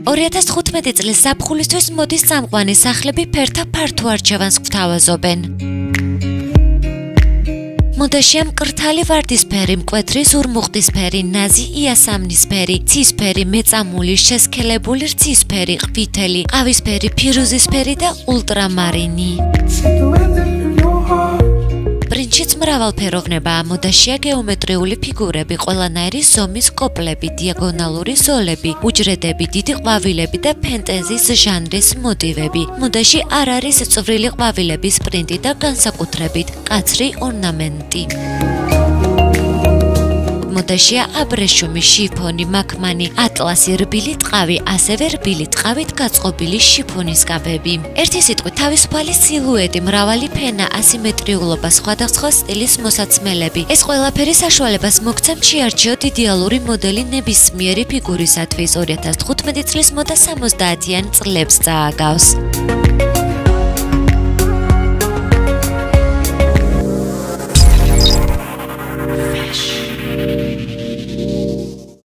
2015 წლის ზაფხულისთვის მოდის წამყვანი სახლები ფერთა ფართო არჩევანს გვთავაზობენ. მოდაშია მკრთალი ვარდისფერი, მკვეთრი ზურმუხტისფერი, ნაზი იასამნისფერი, ცისფერი, მეწამული, შესქელებული რცისფერი, ყვითელი, ყავისფერი, ფირუზისფერი და ულტრამარინი. პრინჩიც მრავალფეროვნებაა, მოდაშია გეომეტრიული ფიგურები, ყველანაირი ზომის კოპლები, დიაგონალური ზოლები, უჯრედები, დიდი ყვავილები და ფენტეზის ჟანრის მოტივები. მოდაში არ არის წვრილი ყვავილების პრინტი და განსაკუთრებით მკაცრი ორნამენტი. მოდაშია აბრეშუმი, შიფონი, მაქმანი, ატლასი, რბილი ტყავი, ასევე რბილი ტყავით გაწყობილი შიფონის კაბები. ერთი სიტყვით თავისუფალი სილუეტი, მრავალი ფენა, ასიმეტრიულობა, სხვადასხვა სტილის მოსაცმელები. ეს ყველაფერი საშუალებას მოგცემ შეარჩიოთ იდეალური მოდელი ნებისმიერი ფიგურისათვის. 2015 წლის მოდა 70-იან წლებს წააგავს.